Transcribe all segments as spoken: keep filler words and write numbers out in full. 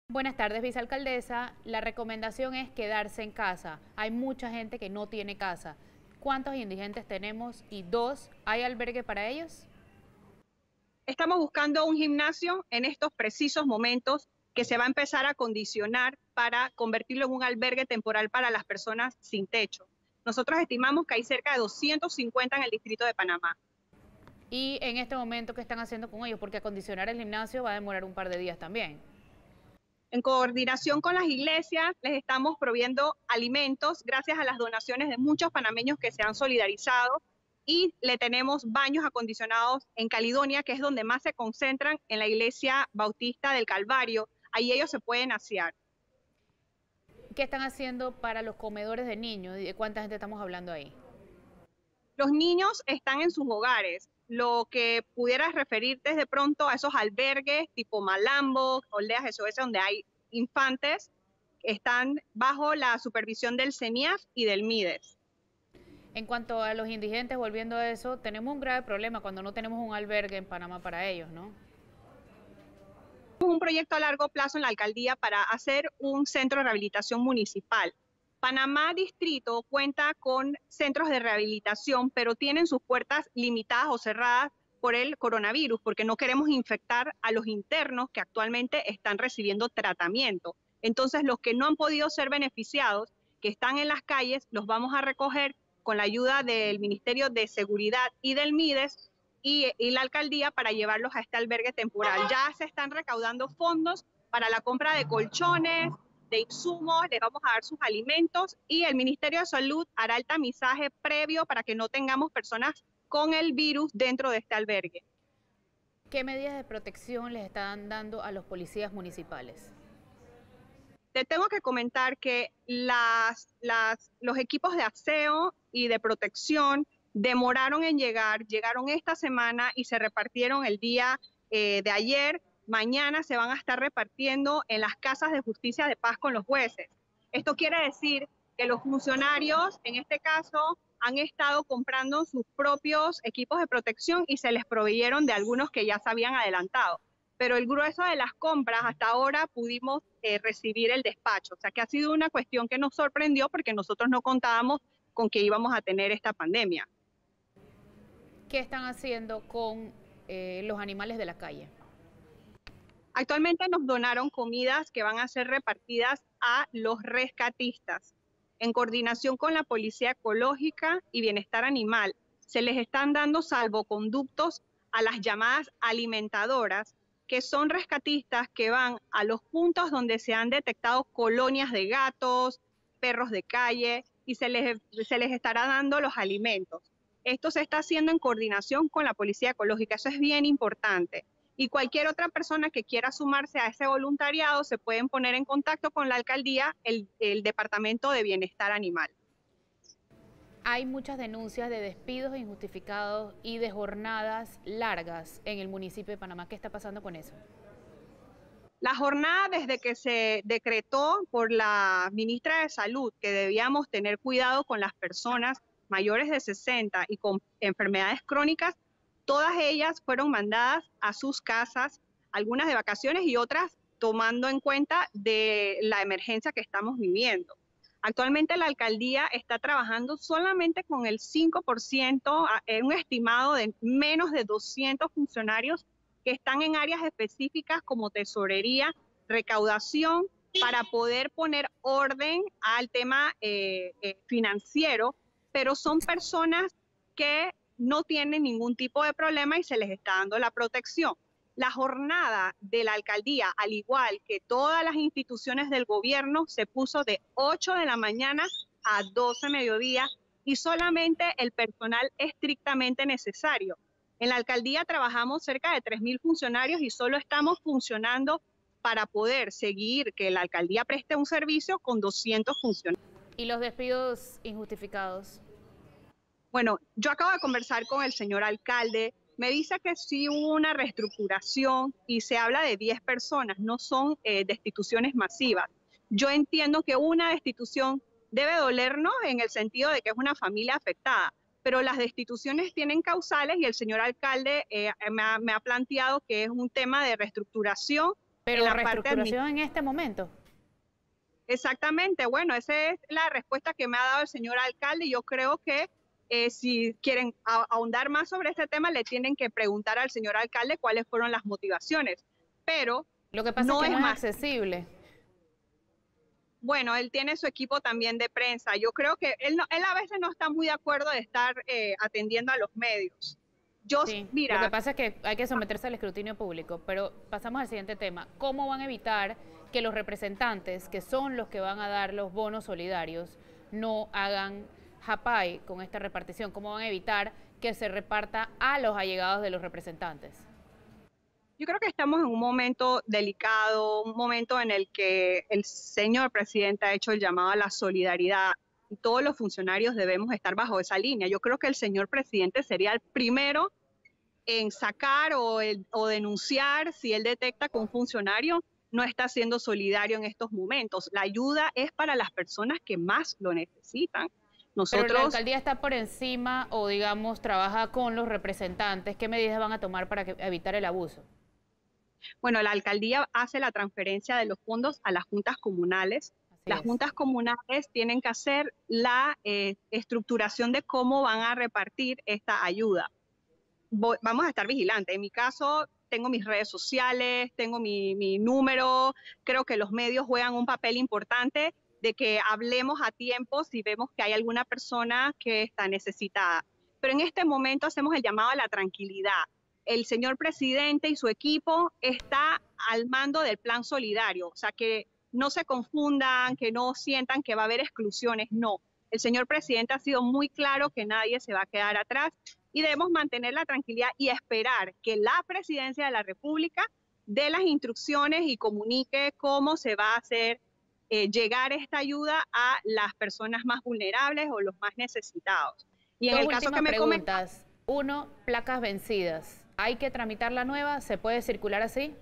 Buenas tardes, vicealcaldesa. La recomendación es quedarse en casa. Hay mucha gente que no tiene casa. ¿Cuántos indigentes tenemos? Y dos, ¿hay albergue para ellos? Estamos buscando un gimnasio en estos precisos momentos que se va a empezar a condicionar para convertirlo en un albergue temporal para las personas sin techo. Nosotros estimamos que hay cerca de doscientos cincuenta en el distrito de Panamá. Y en este momento, ¿qué están haciendo con ellos? Porque acondicionar el gimnasio va a demorar un par de días también. En coordinación con las iglesias, les estamos proveyendo alimentos gracias a las donaciones de muchos panameños que se han solidarizado, y le tenemos baños acondicionados en Caledonia, que es donde más se concentran, en la iglesia bautista del Calvario. Ahí ellos se pueden asear. ¿Qué están haciendo para los comedores de niños? ¿Y de cuánta gente estamos hablando ahí? Los niños están en sus hogares. Lo que pudieras referirte es de pronto a esos albergues tipo Malambo, aldeas S O S, donde hay infantes, están bajo la supervisión del CENIAF y del MIDES. En cuanto a los indigentes, volviendo a eso, tenemos un grave problema cuando no tenemos un albergue en Panamá para ellos, ¿no? Un proyecto a largo plazo en la alcaldía para hacer un centro de rehabilitación municipal. Panamá Distrito cuenta con centros de rehabilitación, pero tienen sus puertas limitadas o cerradas por el coronavirus, porque no queremos infectar a los internos que actualmente están recibiendo tratamiento. Entonces, los que no han podido ser beneficiados, que están en las calles, los vamos a recoger con la ayuda del Ministerio de Seguridad y del MIDES y, y la alcaldía, para llevarlos a este albergue temporal. Ya se están recaudando fondos para la compra de colchones, de insumos, les vamos a dar sus alimentos, y el Ministerio de Salud hará el tamizaje previo para que no tengamos personas con el virus dentro de este albergue. ¿Qué medidas de protección les están dando a los policías municipales? Te tengo que comentar que las, las, los equipos de aseo y de protección demoraron en llegar, llegaron esta semana y se repartieron el día eh, de ayer. Mañana se van a estar repartiendo en las casas de justicia de paz con los jueces. Esto quiere decir que los funcionarios, en este caso, han estado comprando sus propios equipos de protección y se les proveyeron de algunos que ya se habían adelantado. Pero el grueso de las compras hasta ahora pudimos eh, recibir el despacho. O sea que ha sido una cuestión que nos sorprendió porque nosotros no contábamos con que íbamos a tener esta pandemia. ¿Qué están haciendo con eh, los animales de la calle? Actualmente nos donaron comidas que van a ser repartidas a los rescatistas. En coordinación con la Policía Ecológica y Bienestar Animal, se les están dando salvoconductos a las llamadas alimentadoras, que son rescatistas que van a los puntos donde se han detectado colonias de gatos, perros de calle, y se les, se les estará dando los alimentos. Esto se está haciendo en coordinación con la Policía Ecológica, eso es bien importante. Y cualquier otra persona que quiera sumarse a ese voluntariado se pueden poner en contacto con la alcaldía, el, el Departamento de Bienestar Animal. Hay muchas denuncias de despidos injustificados y de jornadas largas en el municipio de Panamá. ¿Qué está pasando con eso? La jornada, desde que se decretó por la ministra de Salud que debíamos tener cuidado con las personas mayores de sesenta y con enfermedades crónicas, todas ellas fueron mandadas a sus casas, algunas de vacaciones y otras tomando en cuenta de la emergencia que estamos viviendo. Actualmente la alcaldía está trabajando solamente con el cinco por ciento, en un estimado de menos de doscientos funcionarios que están en áreas específicas como tesorería, recaudación, para poder poner orden al tema eh, eh, financiero, pero son personas que no tienen ningún tipo de problema y se les está dando la protección. La jornada de la alcaldía, al igual que todas las instituciones del gobierno, se puso de ocho de la mañana a doce de mediodía, y solamente el personal estrictamente necesario. En la alcaldía trabajamos cerca de tres mil funcionarios y solo estamos funcionando para poder seguir que la alcaldía preste un servicio con doscientos funcionarios. ¿Y los despidos injustificados? Bueno, yo acabo de conversar con el señor alcalde, me dice que sí hubo una reestructuración y se habla de diez personas, no son eh, destituciones masivas. Yo entiendo que una destitución debe dolernos en el sentido de que es una familia afectada, pero las destituciones tienen causales y el señor alcalde eh, me, ha, me ha planteado que es un tema de reestructuración Pero en la parte reestructuración en este momento. Exactamente, bueno, esa es la respuesta que me ha dado el señor alcalde y yo creo que eh, si quieren ahondar más sobre este tema, le tienen que preguntar al señor alcalde cuáles fueron las motivaciones, pero Lo que pasa es no que es no es más. accesible. Bueno, él tiene su equipo también de prensa. Yo creo que él, no, él a veces no está muy de acuerdo de estar eh, atendiendo a los medios. Yo, Sí, lo que mira, pasa es que hay que someterse al escrutinio público, pero pasamos al siguiente tema. ¿Cómo van a evitar que los representantes, que son los que van a dar los bonos solidarios, no hagan japay con esta repartición? ¿Cómo van a evitar que se reparta a los allegados de los representantes? yo creo que estamos en un momento delicado, un momento en el que el señor presidente ha hecho el llamado a la solidaridad y todos los funcionarios debemos estar bajo esa línea. Yo creo que el señor presidente sería el primero en sacar o, el, o denunciar si él detecta que un funcionario no está siendo solidario en estos momentos. La ayuda es para las personas que más lo necesitan. Nosotros, Pero la alcaldía está por encima o, digamos, trabaja con los representantes. ¿Qué medidas van a tomar para que, evitar el abuso? bueno, la alcaldía hace la transferencia de los fondos a las juntas comunales. Así Las es. juntas comunales tienen que hacer la eh, estructuración de cómo van a repartir esta ayuda. Voy, vamos a estar vigilantes. En mi caso, tengo mis redes sociales, tengo mi, mi número. Creo que los medios juegan un papel importante de que hablemos a tiempo si vemos que hay alguna persona que está necesitada. Pero en este momento hacemos el llamado a la tranquilidad. El señor presidente y su equipo está al mando del plan solidario, o sea, que no se confundan, que no sientan que va a haber exclusiones, no. El señor presidente ha sido muy claro que nadie se va a quedar atrás y debemos mantener la tranquilidad y esperar que la presidencia de la República dé las instrucciones y comunique cómo se va a hacer eh, llegar esta ayuda a las personas más vulnerables o los más necesitados. Y en Dos el caso últimas que me preguntas. comentas, Uno, placas vencidas. ¿Hay que tramitar la nueva? ¿Se puede circular así?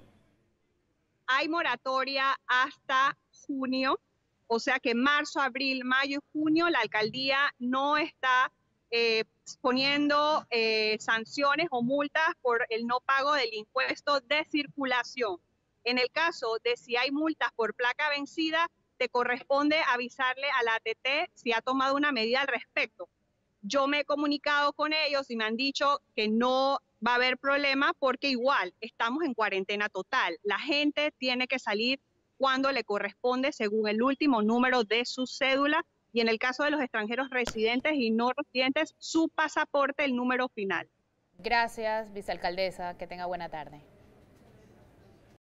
hay moratoria hasta junio, o sea que marzo, abril, mayo y junio la alcaldía no está eh, poniendo eh, sanciones o multas por el no pago del impuesto de circulación. En el caso de si hay multas por placa vencida, te corresponde avisarle a la A T T si ha tomado una medida al respecto. Yo me he comunicado con ellos y me han dicho que no va a haber problema porque igual estamos en cuarentena total. La gente tiene que salir cuando le corresponde según el último número de su cédula y en el caso de los extranjeros residentes y no residentes, su pasaporte, el número final. Gracias, vicealcaldesa. Que tenga buena tarde.